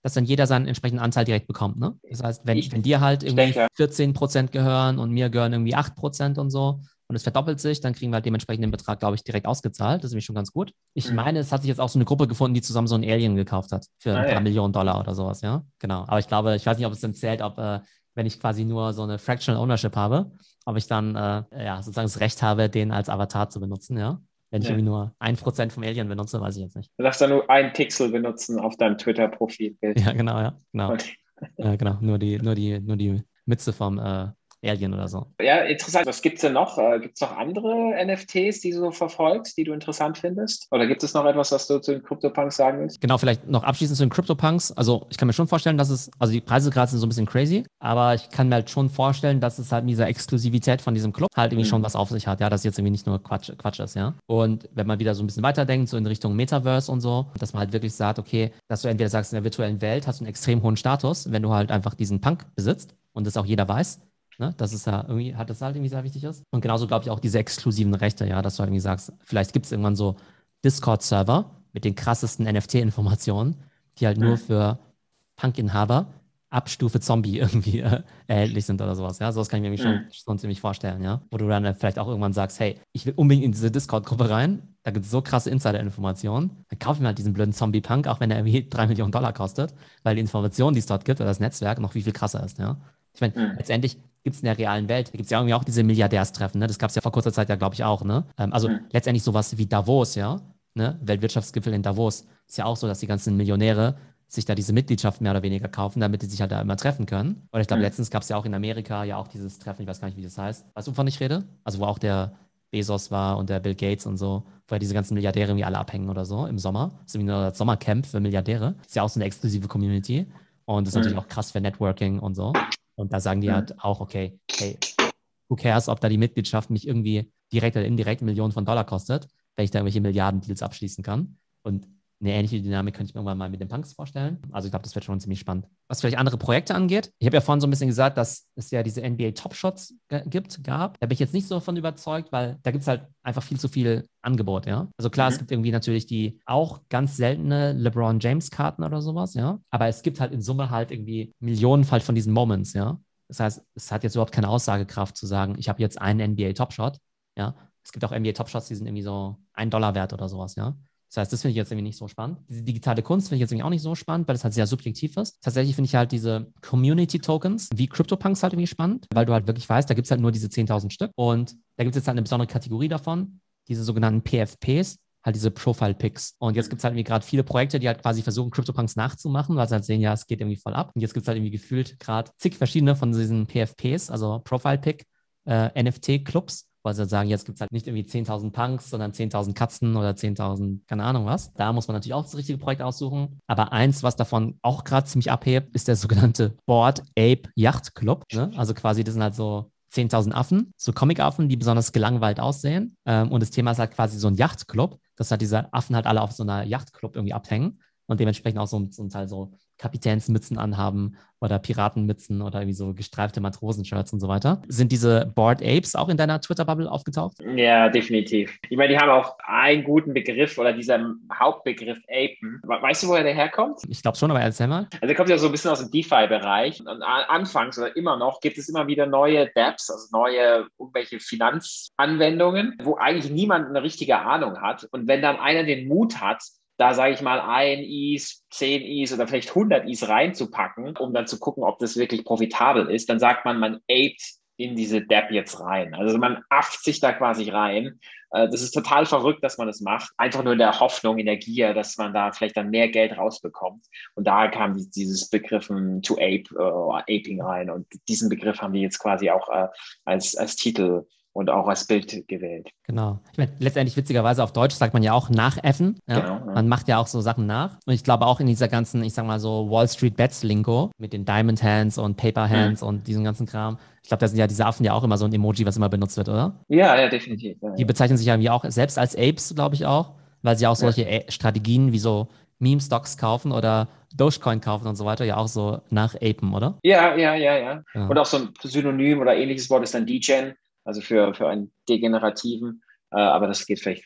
dass dann jeder seinen entsprechenden Anteil direkt bekommt, ne? Das heißt, wenn, Ich, wenn dir halt ich irgendwie denke, vierzehn Prozent gehören und mir gehören irgendwie acht Prozent und so und es verdoppelt sich, dann kriegen wir halt dementsprechend den Betrag, glaube ich, direkt ausgezahlt. Das ist nämlich schon ganz gut. Ich hm. meine, es hat sich jetzt auch so eine Gruppe gefunden, die zusammen so ein Alien gekauft hat für ein Ah, paar ja. Millionen Dollar oder sowas, ja? Genau. Aber ich glaube, ich weiß nicht, ob es dann zählt, ob, äh, wenn ich quasi nur so eine Fractional Ownership habe, ob ich dann äh, ja sozusagen das Recht habe, den als Avatar zu benutzen, ja? Wenn ich Ja. irgendwie nur ein Prozent vom Alien benutze, weiß ich jetzt nicht. Du darfst da nur ein Pixel benutzen auf deinem Twitter-Profilbild. Ja, genau, ja. Genau. Und Ja, genau. Nur die, nur die, nur die Mütze vom äh, Alien oder so. ja, interessant. Was gibt es denn noch? Äh, gibt es noch andere N F Ts, die du so verfolgst, die du interessant findest? Oder gibt es noch etwas, was du zu den CryptoPunks sagen willst? Genau, vielleicht noch abschließend zu den CryptoPunks. Also ich kann mir schon vorstellen, dass es, also die Preise gerade sind so ein bisschen crazy, aber ich kann mir halt schon vorstellen, dass es halt mit dieser Exklusivität von diesem Club halt irgendwie schon Hm. was auf sich hat, ja, dass jetzt irgendwie nicht nur Quatsch, Quatsch ist, ja. Und wenn man wieder so ein bisschen weiterdenkt, so in Richtung Metaverse und so, dass man halt wirklich sagt, okay, dass du entweder sagst, in der virtuellen Welt hast du einen extrem hohen Status, wenn du halt einfach diesen Punk besitzt und das auch jeder weiß. Ne? Das ist ja irgendwie, hat das halt irgendwie sehr wichtig ist. Und genauso glaube ich auch diese exklusiven Rechte, ja, dass du halt irgendwie sagst, vielleicht gibt es irgendwann so Discord-Server mit den krassesten N F T-Informationen, die halt nur Hm. für Punk-Inhaber ab Stufe Zombie irgendwie äh, erhältlich sind oder sowas. Ja, sowas kann ich mir irgendwie schon, Hm. schon ziemlich vorstellen, ja. Wo du dann äh, vielleicht auch irgendwann sagst, hey, ich will unbedingt in diese Discord-Gruppe rein, da gibt es so krasse Insider-Informationen, dann kaufe ich mir halt diesen blöden Zombie-Punk, auch wenn er irgendwie drei Millionen Dollar kostet, weil die Information, die es dort gibt, oder das Netzwerk noch wie viel krasser ist, ja. Ich meine, Hm. letztendlich gibt es in der realen Welt, da gibt es ja irgendwie auch diese Milliardärstreffen, ne? Das gab es ja vor kurzer Zeit ja, glaube ich, auch, ne? Ähm, also Hm. letztendlich sowas wie Davos, ja, ne? Weltwirtschaftsgipfel in Davos. Ist ja auch so, dass die ganzen Millionäre sich da diese Mitgliedschaft mehr oder weniger kaufen, damit die sich halt da immer treffen können. Oder ich glaube, Hm. letztens gab es ja auch in Amerika ja auch dieses Treffen, ich weiß gar nicht, wie das heißt. Weißt du, wovon ich rede? Also wo auch der Bezos war und der Bill Gates und so, wo ja diese ganzen Milliardäre irgendwie alle abhängen oder so im Sommer. Das ist irgendwie nur das Sommercamp für Milliardäre. Ist ja auch so eine exklusive Community. Und das ist natürlich Hm. auch krass für Networking und so. Und da sagen die Hm. halt auch, okay, hey, who cares, ob da die Mitgliedschaft mich irgendwie direkt oder indirekt Millionen von Dollar kostet, wenn ich da irgendwelche Milliarden-Deals abschließen kann. Und eine ähnliche Dynamik könnte ich mir irgendwann mal mit den Punks vorstellen. Also ich glaube, das wird schon ziemlich spannend. Was vielleicht andere Projekte angeht, ich habe ja vorhin so ein bisschen gesagt, dass es ja diese N B A Top Shots g- gibt, gab. Da bin ich jetzt nicht so davon überzeugt, weil da gibt es halt einfach viel zu viel Angebot, ja. Also klar, es Mhm. gibt irgendwie natürlich die auch ganz seltene LeBron James Karten oder sowas, ja. Aber es gibt halt in Summe halt irgendwie Millionen halt von diesen Moments, ja. Das heißt, es hat jetzt überhaupt keine Aussagekraft zu sagen, ich habe jetzt einen N B A Top Shot, ja. Es gibt auch N B A Top Shots, die sind irgendwie so ein Dollar wert oder sowas, ja. Das heißt, das finde ich jetzt irgendwie nicht so spannend. Diese digitale Kunst finde ich jetzt irgendwie auch nicht so spannend, weil es halt sehr subjektiv ist. Tatsächlich finde ich halt diese Community-Tokens wie CryptoPunks halt irgendwie spannend, weil du halt wirklich weißt, da gibt es halt nur diese zehntausend Stück und da gibt es jetzt halt eine besondere Kategorie davon, diese sogenannten P F Ps, halt diese Profile-Pics. Und jetzt gibt es halt irgendwie gerade viele Projekte, die halt quasi versuchen, CryptoPunks nachzumachen, weil sie halt sehen, ja, es geht irgendwie voll ab. Und jetzt gibt es halt irgendwie gefühlt gerade zig verschiedene von diesen P F Ps, also Profile-Pic, äh, N F T-Clubs, weil sie sagen, jetzt gibt es halt nicht irgendwie zehntausend Punks, sondern zehntausend Katzen oder zehntausend, keine Ahnung was. Da muss man natürlich auch das richtige Projekt aussuchen. Aber eins, was davon auch gerade ziemlich abhebt, ist der sogenannte Bored Ape Yacht Club. Ne? Also quasi, das sind halt so zehntausend Affen, so Comic-Affen, die besonders gelangweilt aussehen. Ähm, und das Thema ist halt quasi so ein Yachtclub, dass halt diese Affen halt alle auf so einer Yachtclub irgendwie abhängen und dementsprechend auch so zum Teil so Kapitänsmützen anhaben oder Piratenmützen oder irgendwie so gestreifte Matrosenshirts und so weiter. Sind diese Bored Apes auch in deiner Twitter-Bubble aufgetaucht? Ja, definitiv. Ich meine, die haben auch einen guten Begriff oder dieser Hauptbegriff Apen. Weißt du, woher der herkommt? Ich glaube schon, aber erzähl mal. Also der kommt ja so ein bisschen aus dem DeFi-Bereich. Und anfangs oder immer noch gibt es immer wieder neue dApps, also neue irgendwelche Finanzanwendungen, wo eigentlich niemand eine richtige Ahnung hat. Und wenn dann einer den Mut hat, da sage ich mal ein E T H, zehn E T H oder vielleicht hundert E T H reinzupacken, um dann zu gucken, ob das wirklich profitabel ist, dann sagt man, man aped in diese dApp jetzt rein. Also man afft sich da quasi rein. Das ist total verrückt, dass man das macht. Einfach nur in der Hoffnung, in der Gier, dass man da vielleicht dann mehr Geld rausbekommt. Und da kam dieses Begriffen to ape, äh, aping rein. Und diesen Begriff haben die jetzt quasi auch äh, als, als Titel und auch als Bild gewählt. Genau. Ich meine, letztendlich witzigerweise auf Deutsch sagt man ja auch nachäffen. Ja? Genau. Ja. Man macht ja auch so Sachen nach. Und ich glaube auch in dieser ganzen, ich sag mal so Wall Street Bets Lingo mit den Diamond Hands und Paper Hands mhm. und diesem ganzen Kram. Ich glaube, da sind ja diese Affen ja auch immer so ein Emoji, was immer benutzt wird, oder? Ja, ja, definitiv. Ja, Die bezeichnen sich ja irgendwie auch selbst als Apes, glaube ich auch, weil sie auch solche ja. Strategien wie so Meme-Stocks kaufen oder Dogecoin kaufen und so weiter ja auch so nachapen, oder? Ja, ja, ja, ja, ja. Und auch so ein Synonym oder ähnliches Wort ist dann Degen, also für, für einen degenerativen, äh, aber das geht vielleicht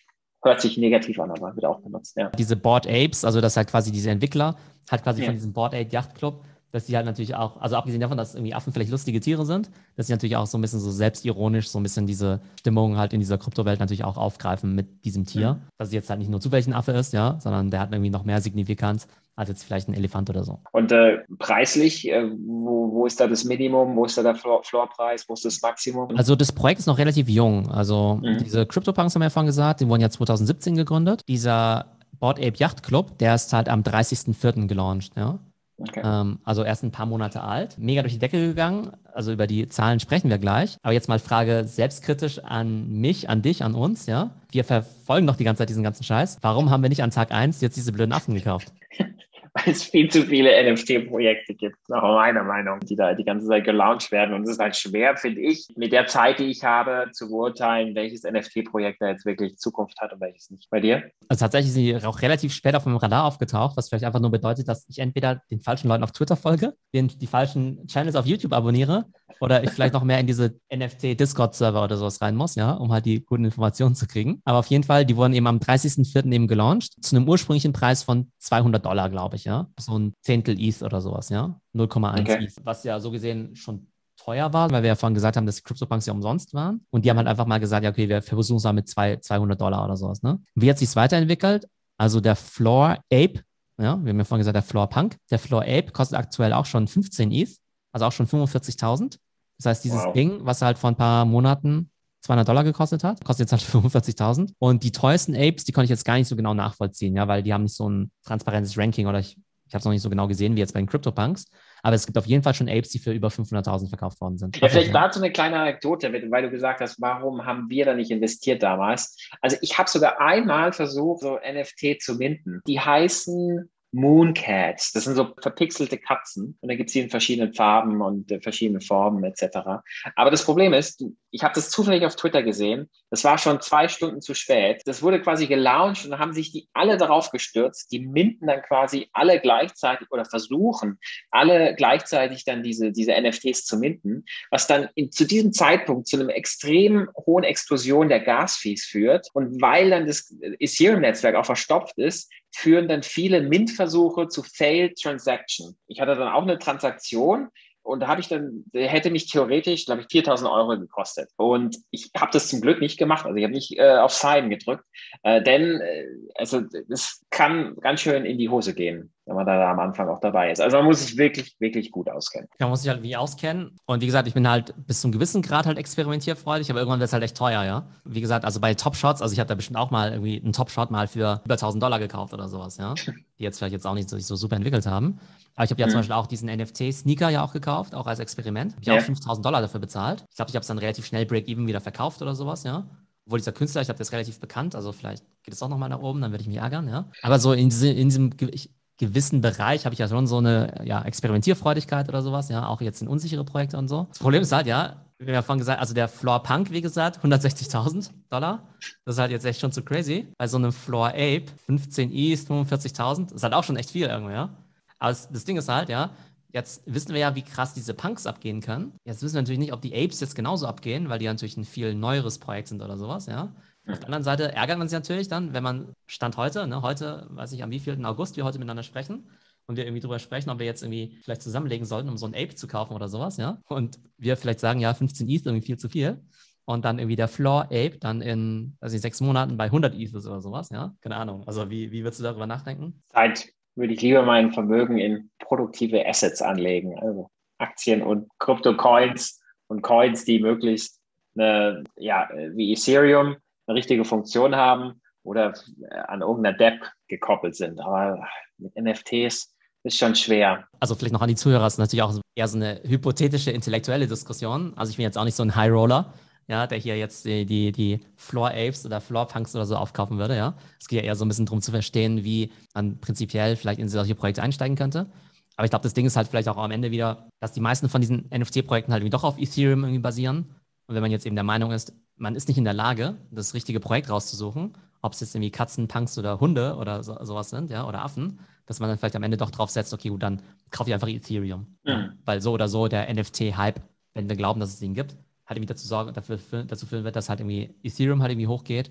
hört sich negativ an, aber wird auch benutzt, ja. Diese Bored Apes, also das halt quasi diese Entwickler, halt quasi Ja. von diesem Bored Ape Yacht Club, dass die halt natürlich auch, also abgesehen davon, dass irgendwie Affen vielleicht lustige Tiere sind, dass sie natürlich auch so ein bisschen so selbstironisch, so ein bisschen diese Stimmung halt in dieser Kryptowelt natürlich auch aufgreifen mit diesem Tier. Mhm. Dass es jetzt halt nicht nur zufällig ein Affe ist, ja, sondern der hat irgendwie noch mehr Signifikanz als jetzt vielleicht ein Elefant oder so. Und äh, preislich, äh, wo, wo ist da das Minimum, wo ist da der Floor, Floorpreis, wo ist das Maximum? Also das Projekt ist noch relativ jung. Also mhm. diese CryptoPunks haben wir ja vorhin gesagt, die wurden ja zwanzig siebzehn gegründet. Dieser Bored Ape Yacht Club, der ist halt am dreißigsten vierten gelauncht, ja. Okay. Ähm, also erst ein paar Monate alt. Mega durch die Decke gegangen. Also über die Zahlen sprechen wir gleich. Aber jetzt mal Frage selbstkritisch an mich, an dich, an uns, ja. Wir verfolgen doch die ganze Zeit diesen ganzen Scheiß. Warum haben wir nicht an Tag eins jetzt diese blöden Affen gekauft? Weil es viel zu viele N F T-Projekte gibt, nach meiner Meinung, die da die ganze Zeit gelauncht werden. Und es ist halt schwer, finde ich, mit der Zeit, die ich habe, zu beurteilen, welches N F T-Projekt da jetzt wirklich Zukunft hat und welches nicht. Bei dir? Also tatsächlich sind die auch relativ spät auf meinem Radar aufgetaucht, was vielleicht einfach nur bedeutet, dass ich entweder den falschen Leuten auf Twitter folge, den, die falschen Channels auf YouTube abonniere oder ich vielleicht noch mehr in diese N F T-Discord-Server oder sowas rein muss, ja, um halt die guten Informationen zu kriegen. Aber auf jeden Fall, die wurden eben am dreißigsten vierten eben gelauncht, zu einem ursprünglichen Preis von zweihundert Dollar, glaube ich, ja. So ein Zehntel E T H oder sowas, ja. null Komma eins okay. E T H, was ja so gesehen schon teuer war, weil wir ja vorhin gesagt haben, dass die CryptoPunks ja umsonst waren. Und die haben halt einfach mal gesagt, ja, okay, wir versuchen es mal mit zwei, zweihundert Dollar oder sowas, ne? Wie hat sich es weiterentwickelt? Also der Floor Ape, ja, wir haben ja vorhin gesagt, der Floor Punk, der Floor Ape kostet aktuell auch schon fünfzehn E T H, also auch schon fünfundvierzigtausend. Das heißt, dieses wow. Ding, was halt vor ein paar Monaten zweihundert Dollar gekostet hat, kostet jetzt halt fünfundvierzigtausend. Und die teuersten Apes, die konnte ich jetzt gar nicht so genau nachvollziehen, ja, weil die haben nicht so ein transparentes Ranking oder ich, ich habe es noch nicht so genau gesehen wie jetzt bei den CryptoPunks. Aber es gibt auf jeden Fall schon Apes, die für über fünfhunderttausend verkauft worden sind. Ja, vielleicht dazu eine kleine Anekdote, weil du gesagt hast, warum haben wir da nicht investiert damals? Also ich habe sogar einmal versucht, so N F T zu minten. Die heißen Mooncats. Das sind so verpixelte Katzen und da gibt es die in verschiedenen Farben und äh, verschiedene Formen et cetera. Aber das Problem ist, ich habe das zufällig auf Twitter gesehen, das war schon zwei Stunden zu spät. Das wurde quasi gelauncht und dann haben sich die alle darauf gestürzt. Die minten dann quasi alle gleichzeitig oder versuchen alle gleichzeitig dann diese, diese N F Ts zu minten, was dann in, zu diesem Zeitpunkt zu einem extrem hohen Explosion der Gas-Fees führt. Und weil dann das Ethereum-Netzwerk auch verstopft ist, führen dann viele Mint-Versuche zu Failed Transaction. Ich hatte dann auch eine Transaktion und da habe ich dann, hätte mich theoretisch, glaube ich, viertausend Euro gekostet. Und ich habe das zum Glück nicht gemacht. Also ich habe nicht äh, auf Sign gedrückt, äh, denn äh, also es kann ganz schön in die Hose gehen, wenn man da am Anfang auch dabei ist. Also man muss sich wirklich, wirklich gut auskennen. Man muss sich halt wie auskennen. Und wie gesagt, ich bin halt bis zu einem gewissen Grad halt experimentierfreudig, aber irgendwann wird es halt echt teuer, ja. Wie gesagt, also bei Top Shots, also ich habe da bestimmt auch mal irgendwie einen Top Shot mal für über tausend Dollar gekauft oder sowas, ja. Die jetzt vielleicht jetzt auch nicht so, so super entwickelt haben. Aber ich habe ja mhm. zum Beispiel auch diesen N F T-Sneaker ja auch gekauft, auch als Experiment. Habe ich ja. auch fünftausend Dollar dafür bezahlt. Ich glaube, ich habe es dann relativ schnell Break-Even wieder verkauft oder sowas, ja. Obwohl dieser Künstler, ich glaube, der ist relativ bekannt, also vielleicht geht es auch nochmal nach oben, dann würde ich mich ärgern, ja. Aber so in, diese, in diesem ich, gewissen Bereich habe ich ja schon so eine ja, Experimentierfreudigkeit oder sowas, ja, auch jetzt in unsichere Projekte und so. Das Problem ist halt, ja, wir haben ja vorhin gesagt, also der Floor Punk, wie gesagt, hundertsechzigtausend Dollar. Das ist halt jetzt echt schon zu crazy. Bei so einem Floor Ape, fünfzehn E T H, fünfundvierzigtausend, ist halt auch schon echt viel irgendwie, ja. Aber das, das Ding ist halt, ja, jetzt wissen wir ja, wie krass diese Punks abgehen können. Jetzt wissen wir natürlich nicht, ob die Apes jetzt genauso abgehen, weil die natürlich ein viel neueres Projekt sind oder sowas, ja. Auf der anderen Seite ärgert man sich natürlich dann, wenn man Stand heute, ne, heute, weiß ich, am wievielten August wir heute miteinander sprechen und wir irgendwie drüber sprechen, ob wir jetzt irgendwie vielleicht zusammenlegen sollten, um so ein Ape zu kaufen oder sowas, ja. Und wir vielleicht sagen, ja, fünfzehn E T H irgendwie viel zu viel. Und dann irgendwie der Floor Ape dann in, weiß ich, sechs Monaten bei hundert E T H ist oder sowas, ja. Keine Ahnung. Also wie, wie würdest du darüber nachdenken? Zeit würde ich lieber mein Vermögen in produktive Assets anlegen, also Aktien und Krypto-Coins und Coins, die möglichst eine, ja, wie Ethereum eine richtige Funktion haben oder an irgendeiner D E P gekoppelt sind. Aber mit N F Ts ist schon schwer. Also vielleicht noch an die Zuhörer, das ist natürlich auch eher so eine hypothetische, intellektuelle Diskussion. Also ich bin jetzt auch nicht so ein High Roller, ja, der hier jetzt die, die, die Floor Apes oder Floor Punks oder so aufkaufen würde, ja. Es geht ja eher so ein bisschen darum zu verstehen, wie man prinzipiell vielleicht in solche Projekte einsteigen könnte. Aber ich glaube, das Ding ist halt vielleicht auch am Ende wieder, dass die meisten von diesen N F T-Projekten halt irgendwie doch auf Ethereum irgendwie basieren. Und wenn man jetzt eben der Meinung ist, man ist nicht in der Lage, das richtige Projekt rauszusuchen, ob es jetzt irgendwie Katzen, Punks oder Hunde oder so, sowas sind, ja, oder Affen, dass man dann vielleicht am Ende doch drauf setzt, okay, gut, dann kaufe ich einfach Ethereum. Mhm. Ja, weil so oder so der N F T-Hype, wenn wir glauben, dass es ihn gibt, halt irgendwie dazu sorgen, dafür, dazu führen wird, dass halt irgendwie Ethereum halt irgendwie hochgeht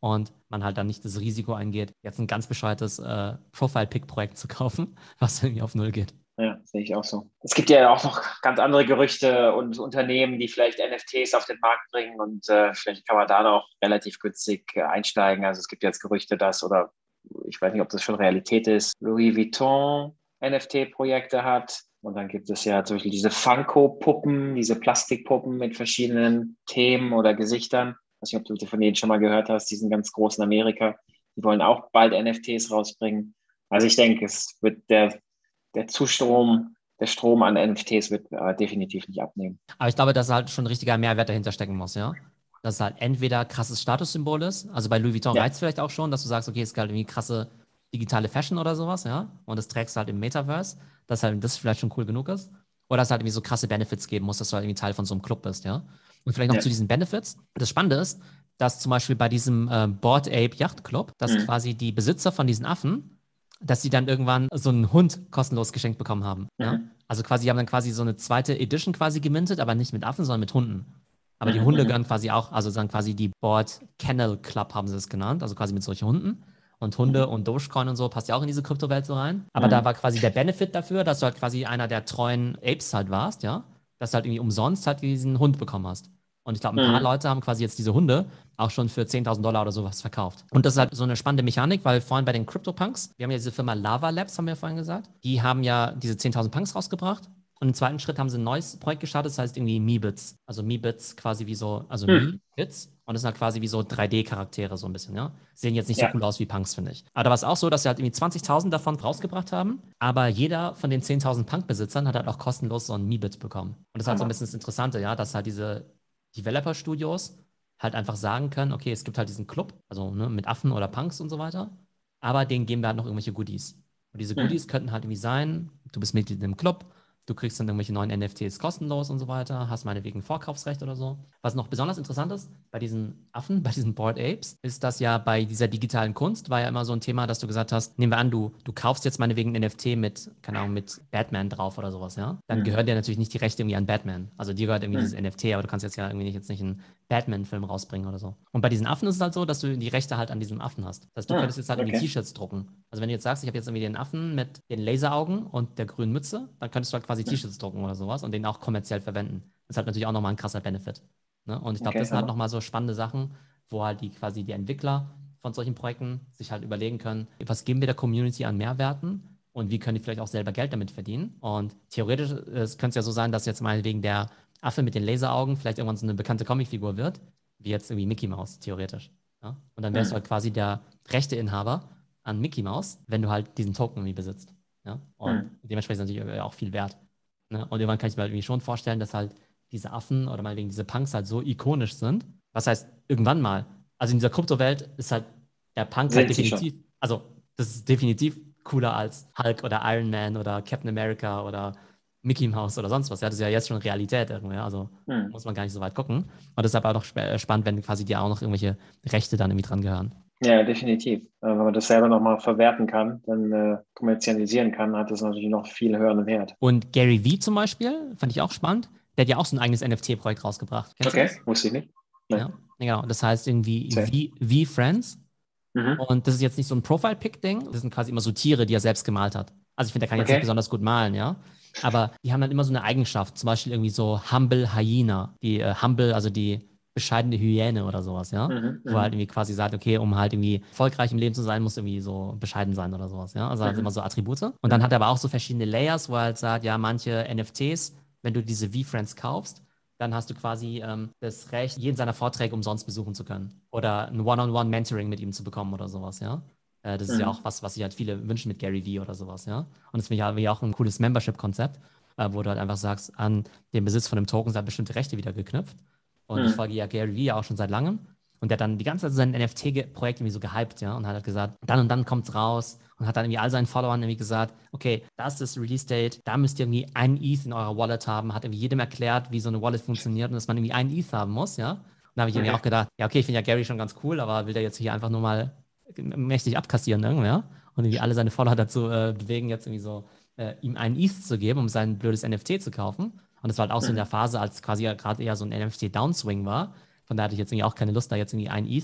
und man halt dann nicht das Risiko eingeht, jetzt ein ganz bescheuertes äh, Profile-Pick-Projekt zu kaufen, was irgendwie auf Null geht. Ja, sehe ich auch so. Es gibt ja auch noch ganz andere Gerüchte und Unternehmen, die vielleicht N F Ts auf den Markt bringen und äh, vielleicht kann man da noch relativ günstig äh, einsteigen. Also es gibt jetzt Gerüchte, dass, oder ich weiß nicht, ob das schon Realität ist, Louis Vuitton N F T-Projekte hat. Und dann gibt es ja zum Beispiel diese Funko-Puppen, diese Plastikpuppen mit verschiedenen Themen oder Gesichtern. Ich weiß nicht, ob du von denen schon mal gehört hast, die sind ganz groß in Amerika. Die wollen auch bald N F Ts rausbringen. Also ich denke, es wird der der Zustrom, der Strom an N F Ts wird äh, definitiv nicht abnehmen. Aber ich glaube, dass halt schon ein richtiger Mehrwert dahinter stecken muss, ja. Dass es halt entweder krasses Statussymbol ist, also bei Louis Vuitton Ja. reizt vielleicht auch schon, dass du sagst, okay, es ist halt irgendwie krasse digitale Fashion oder sowas, ja, und das trägst du halt im Metaverse, dass halt das vielleicht schon cool genug ist. Oder dass es halt irgendwie so krasse Benefits geben muss, dass du halt irgendwie Teil von so einem Club bist, ja. Und vielleicht noch Ja. zu diesen Benefits. Das Spannende ist, dass zum Beispiel bei diesem äh, Bored Ape Yacht Club, dass Mhm. quasi die Besitzer von diesen Affen, dass sie dann irgendwann so einen Hund kostenlos geschenkt bekommen haben. Ja? Mhm. Also quasi, die haben dann quasi so eine zweite Edition quasi gemintet, aber nicht mit Affen, sondern mit Hunden. Aber die Mhm. Hunde Mhm. gehören quasi auch, also dann quasi die Bored Kennel Club haben sie es genannt, also quasi mit solchen Hunden. Und Hunde und Dogecoin und so passt ja auch in diese Kryptowelt so rein. Aber Mhm. da war quasi der Benefit dafür, dass du halt quasi einer der treuen Apes halt warst, ja, dass du halt irgendwie umsonst halt diesen Hund bekommen hast. Und ich glaube, ein paar Mhm. Leute haben quasi jetzt diese Hunde auch schon für zehntausend Dollar oder sowas verkauft. Und das ist halt so eine spannende Mechanik, weil vorhin bei den CryptoPunks, wir haben ja diese Firma Lava Labs, haben wir ja vorhin gesagt, die haben ja diese zehntausend Punks rausgebracht. Und im zweiten Schritt haben sie ein neues Projekt gestartet, das heißt irgendwie Meebits. Also Meebits quasi wie so, also Mhm. Me-Bits. Und das sind halt quasi wie so drei D-Charaktere so ein bisschen, ja. Sehen jetzt nicht so Ja. cool aus wie Punks, finde ich. Aber da war es auch so, dass sie halt irgendwie zwanzigtausend davon rausgebracht haben. Aber jeder von den zehntausend Punk-Besitzern hat halt auch kostenlos so ein Meebit bekommen. Und das ist halt so ein Hammer. bisschen das Interessante, ja, dass halt diese Developer-Studios halt einfach sagen können, okay, es gibt halt diesen Club, also ne, mit Affen oder Punks und so weiter, aber denen geben wir halt noch irgendwelche Goodies. Und diese Mhm. Goodies könnten halt irgendwie sein, du bist Mitglied im Club, du kriegst dann irgendwelche neuen N F Ts kostenlos und so weiter, hast meinetwegen Vorkaufsrecht oder so. Was noch besonders interessant ist, bei diesen Affen, bei diesen Bored Apes, ist das ja bei dieser digitalen Kunst, war ja immer so ein Thema, dass du gesagt hast, nehmen wir an, du, du kaufst jetzt meinetwegen ein N F T mit, keine Ahnung, mit Batman drauf oder sowas, ja? Dann Mhm. gehört dir natürlich nicht die Rechte irgendwie an Batman. Also dir gehört irgendwie Mhm. dieses N F T, aber du kannst jetzt ja irgendwie nicht, jetzt nicht einen Batman-Film rausbringen oder so. Und bei diesen Affen ist es halt so, dass du die Rechte halt an diesem Affen hast. Das heißt, du Ah, könntest jetzt halt irgendwie okay. T-Shirts drucken. Also wenn du jetzt sagst, ich habe jetzt irgendwie den Affen mit den Laseraugen und der grünen Mütze, dann könntest du halt quasi Mhm. T-Shirts drucken oder sowas und den auch kommerziell verwenden. Das ist halt natürlich auch nochmal ein krasser Benefit. Ne? Und ich glaube, Okay, das sind halt Hammer. nochmal so spannende Sachen, wo halt die quasi die Entwickler von solchen Projekten sich halt überlegen können, was geben wir der Community an Mehrwerten und wie können die vielleicht auch selber Geld damit verdienen. Und theoretisch äh, könnte es ja so sein, dass jetzt meinetwegen der Affe mit den Laseraugen vielleicht irgendwann so eine bekannte Comicfigur wird, wie jetzt irgendwie Mickey Mouse, theoretisch. Ja? Und dann wärst du Mhm. halt quasi der Rechteinhaber an Mickey Mouse, wenn du halt diesen Token irgendwie besitzt. Ja? Und Mhm. dementsprechend ist es natürlich auch viel wert. Ne? Und irgendwann kann ich mir halt irgendwie schon vorstellen, dass halt diese Affen oder meinetwegen diese Punks halt so ikonisch sind. Was heißt, irgendwann mal. Also in dieser Kryptowelt ist halt der Punk halt Sind sie schon. definitiv, also das ist definitiv cooler als Hulk oder Iron Man oder Captain America oder Mickey Mouse oder sonst was. Ja, das ist ja jetzt schon Realität irgendwie. Also Mhm. muss man gar nicht so weit gucken. Und deshalb auch noch sp äh, spannend, wenn quasi dir auch noch irgendwelche Rechte dann irgendwie dran gehören. Ja, definitiv. Äh, Wenn man das selber nochmal verwerten kann, dann äh, kommerzialisieren kann, hat das natürlich noch viel höheren Wert. Und Gary Vee zum Beispiel, fand ich auch spannend. Der hat ja auch so ein eigenes N F T-Projekt rausgebracht. Kennst du Okay, das? wusste ich nicht. Nein. Ja, genau. Das heißt irgendwie Zäh. V, V Friends. Mhm. Und das ist jetzt nicht so ein Profile-Pick-Ding. Das sind quasi immer so Tiere, die er selbst gemalt hat. Also ich finde, er kann jetzt nicht Okay. besonders gut malen, ja. Aber die haben dann immer so eine Eigenschaft. Zum Beispiel irgendwie so Humble Hyena. Die äh, Humble, also die bescheidene Hyäne oder sowas, ja. Mhm. Wo er halt Mhm. irgendwie quasi sagt, okay, um halt irgendwie erfolgreich im Leben zu sein, muss irgendwie so bescheiden sein oder sowas, ja. Also halt immer Mhm. so Attribute. Und dann hat er aber auch so verschiedene Layers, wo er halt sagt, ja, manche N F Ts, wenn du diese V-Friends kaufst, dann hast du quasi ähm, das Recht, jeden seiner Vorträge umsonst besuchen zu können. Oder ein One-on-One-Mentoring mit ihm zu bekommen oder sowas, ja. Äh, das ist ja auch Mhm. was, was sich halt viele wünschen mit Gary Vee oder sowas, ja. Und das finde ich ja wie auch ein cooles Membership-Konzept, äh, wo du halt einfach sagst, an den Besitz von einem Token sind halt bestimmte Rechte wieder geknüpft. Und ich Mhm. folge ja Gary Vee ja auch schon seit langem. Und der hat dann die ganze Zeit sein N F T-Projekt irgendwie so gehypt, ja, und hat halt gesagt, dann und dann kommt's raus und hat dann irgendwie all seinen Followern irgendwie gesagt, okay, da ist das Release-Date, da müsst ihr irgendwie ein E T H in eurer Wallet haben, hat irgendwie jedem erklärt, wie so eine Wallet funktioniert und dass man irgendwie ein E T H haben muss, ja. Und da habe ich irgendwie auch Okay. gedacht, ja, okay, ich finde ja Gary schon ganz cool, aber will der jetzt hier einfach nur mal mächtig abkassieren, irgendwie, ja? Und irgendwie alle seine Follower dazu äh, bewegen, jetzt irgendwie so äh, ihm ein E T H zu geben, um sein blödes N F T zu kaufen. Und das war halt auch so in der Mhm. Phase, als quasi ja gerade eher so ein N F T-Downswing war. Von daher hatte ich jetzt irgendwie auch keine Lust, da jetzt irgendwie ein E T H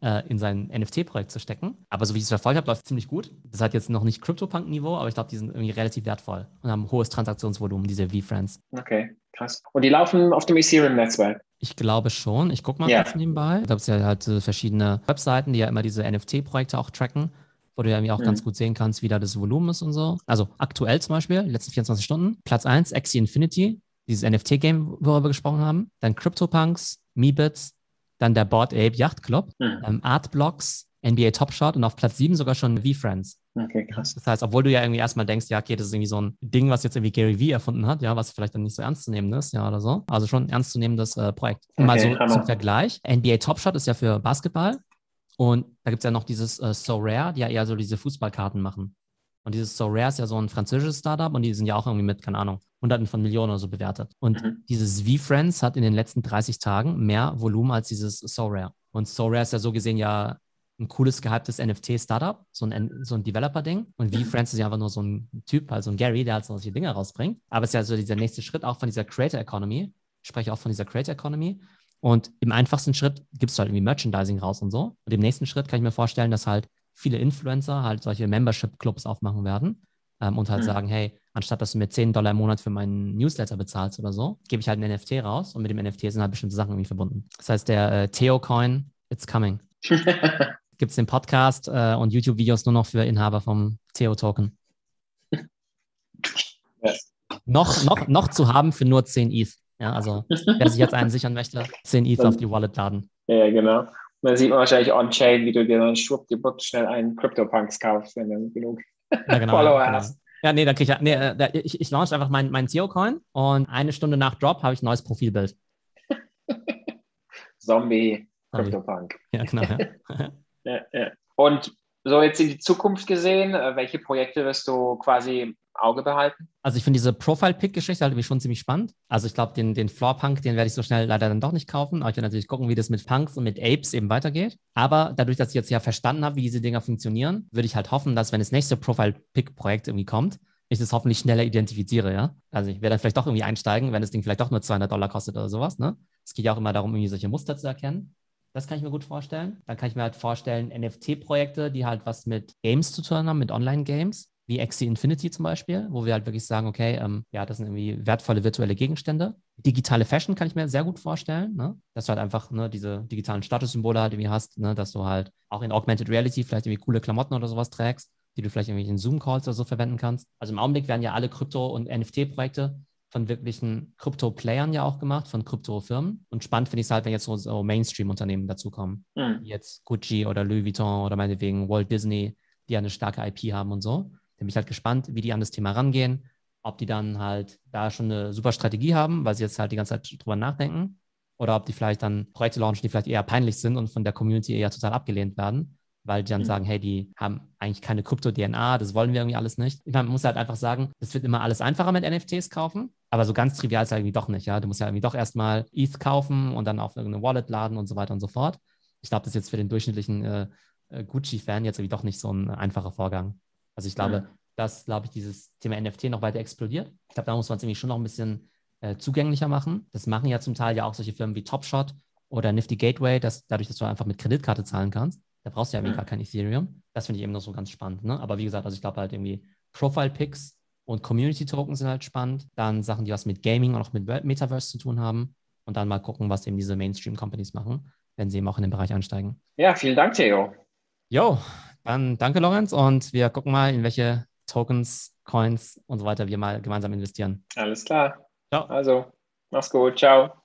äh, in sein N F T-Projekt zu stecken. Aber so wie ich es verfolgt habe, läuft es ziemlich gut. Das hat jetzt noch nicht CryptoPunk-Niveau, aber ich glaube, die sind irgendwie relativ wertvoll und haben ein hohes Transaktionsvolumen, diese V-Friends. Okay, krass. Und die laufen auf dem Ethereum-Netzwerk? Ich glaube schon. Ich gucke mal Ja. kurz nebenbei. Da gibt es ja halt äh, verschiedene Webseiten, die ja immer diese N F T-Projekte auch tracken, wo du ja irgendwie auch Mhm. ganz gut sehen kannst, wie da das Volumen ist und so. Also aktuell zum Beispiel, die letzten vierundzwanzig Stunden. Platz eins, Axie Infinity, dieses N F T-Game, worüber wir gesprochen haben. Dann CryptoPunks, Meebits, dann der Bored Ape Yacht Club, Mhm. ähm, Artblocks, N B A Top Shot und auf Platz sieben sogar schon V-Friends. Okay, krass. Das heißt, obwohl du ja irgendwie erstmal denkst, ja, okay, das ist irgendwie so ein Ding, was jetzt irgendwie Gary Vee erfunden hat, ja, was vielleicht dann nicht so ernst zu nehmen ist, ja, oder so. Also schon ein ernstzunehmendes äh, Projekt. Und mal Okay, so Hammer. zum Vergleich, N B A Top Shot ist ja für Basketball und da gibt es ja noch dieses äh, So Rare, die ja eher so diese Fußballkarten machen. Und dieses So Rare ist ja so ein französisches Startup und die sind ja auch irgendwie mit, keine Ahnung, Hunderten von Millionen oder so bewertet. Und Mhm. dieses V-Friends hat in den letzten dreißig Tagen mehr Volumen als dieses So Rare. Und So Rare ist ja so gesehen ja ein cooles, gehyptes N F T-Startup, so ein, so ein Developer-Ding. Und V-Friends ist ja einfach nur so ein Typ, halt so ein Gary, der halt solche Dinge rausbringt. Aber es ist ja so dieser nächste Schritt auch von dieser Creator Economy. Ich spreche auch von dieser Creator Economy. Und im einfachsten Schritt gibst du halt irgendwie Merchandising raus und so. Und im nächsten Schritt kann ich mir vorstellen, dass halt viele Influencer halt solche Membership-Clubs aufmachen werden ähm, und halt Mhm. sagen, hey, anstatt dass du mir zehn Dollar im Monat für meinen Newsletter bezahlst oder so, gebe ich halt einen N F T raus und mit dem N F T sind halt bestimmte Sachen irgendwie verbunden. Das heißt, der äh, Theo-Coin, it's coming. Gibt es den Podcast äh, und YouTube-Videos nur noch für Inhaber vom Theo-Token. Yes. Noch, noch, noch zu haben für nur zehn E T H. Ja, also wer sich jetzt einen sichern möchte, zehn E T H auf die Wallet laden. Ja, genau. Und dann sieht man wahrscheinlich on-chain, wie du dir dann schwuppdiwupp schnell einen CryptoPunks kaufst, wenn du genug Ja, genau, Follower ja, genau. hast. Ja, nee, dann krieg ich, nee, äh, ich, ich launch einfach meinen mein Theo-Coin und eine Stunde nach Drop habe ich ein neues Profilbild. Zombie Zombie. CryptoPunk. Ja, genau, ja. Ja, ja. Und so jetzt in die Zukunft gesehen, äh, welche Projekte wirst du quasi im Auge behalten? Also ich finde diese Profile-Pick-Geschichte halt irgendwie schon ziemlich spannend. Also ich glaube, den, den Floor-Punk, den werde ich so schnell leider dann doch nicht kaufen. Aber ich werde natürlich gucken, wie das mit Punks und mit Apes eben weitergeht. Aber dadurch, dass ich jetzt ja verstanden habe, wie diese Dinger funktionieren, würde ich halt hoffen, dass wenn das nächste Profile-Pick-Projekt irgendwie kommt, ich das hoffentlich schneller identifiziere, ja. Also ich werde dann vielleicht doch irgendwie einsteigen, wenn das Ding vielleicht doch nur zweihundert Dollar kostet oder sowas, ne? Es geht ja auch immer darum, irgendwie solche Muster zu erkennen. Das kann ich mir gut vorstellen. Dann kann ich mir halt vorstellen, N F T-Projekte, die halt was mit Games zu tun haben, mit Online-Games, wie Axie Infinity zum Beispiel, wo wir halt wirklich sagen, okay, ähm, ja, das sind irgendwie wertvolle virtuelle Gegenstände. Digitale Fashion kann ich mir sehr gut vorstellen, ne? Dass du halt einfach ne, diese digitalen Statussymbole halt irgendwie hast, ne? Dass du halt auch in Augmented Reality vielleicht irgendwie coole Klamotten oder sowas trägst, die du vielleicht irgendwie in Zoom-Calls oder so verwenden kannst. Also im Augenblick werden ja alle Krypto- und N F T-Projekte von wirklichen Krypto-Playern ja auch gemacht, von Krypto-Firmen. Und spannend finde ich es halt, wenn jetzt so, so Mainstream-Unternehmen dazukommen. Mhm. Wie jetzt Gucci oder Louis Vuitton oder meinetwegen Walt Disney, die ja eine starke I P haben und so. Da bin ich halt gespannt, wie die an das Thema rangehen, ob die dann halt da schon eine super Strategie haben, weil sie jetzt halt die ganze Zeit drüber nachdenken, oder ob die vielleicht dann Projekte launchen, die vielleicht eher peinlich sind und von der Community eher total abgelehnt werden, weil die dann Mhm. sagen, hey, die haben eigentlich keine Krypto-D N A, das wollen wir irgendwie alles nicht. Ich meine, man muss halt einfach sagen, es wird immer alles einfacher mit N F Ts kaufen, aber so ganz trivial ist es halt irgendwie doch nicht, ja. Du musst ja irgendwie doch erstmal E T H kaufen und dann auf irgendeine Wallet laden und so weiter und so fort. Ich glaube, das ist jetzt für den durchschnittlichen äh, äh, Gucci-Fan jetzt irgendwie doch nicht so ein äh, einfacher Vorgang. Also ich glaube, Mhm. dass, glaube ich, dieses Thema N F T noch weiter explodiert. Ich glaube, da muss man es irgendwie schon noch ein bisschen äh, zugänglicher machen. Das machen ja zum Teil ja auch solche Firmen wie Topshot oder Nifty Gateway, dass, dadurch, dass du einfach mit Kreditkarte zahlen kannst. Da brauchst du ja irgendwie Mhm. gar kein Ethereum. Das finde ich eben noch so ganz spannend. Ne? Aber wie gesagt, also ich glaube halt irgendwie Profile-Picks und Community-Tokens sind halt spannend. Dann Sachen, die was mit Gaming und auch mit Metaverse zu tun haben. Und dann mal gucken, was eben diese Mainstream-Companies machen, wenn sie eben auch in den Bereich einsteigen. Ja, vielen Dank, Theo. Jo, dann danke, Lorenz. Und wir gucken mal, in welche Tokens, Coins und so weiter wir mal gemeinsam investieren. Alles klar. Ciao. Also, mach's gut. Ciao.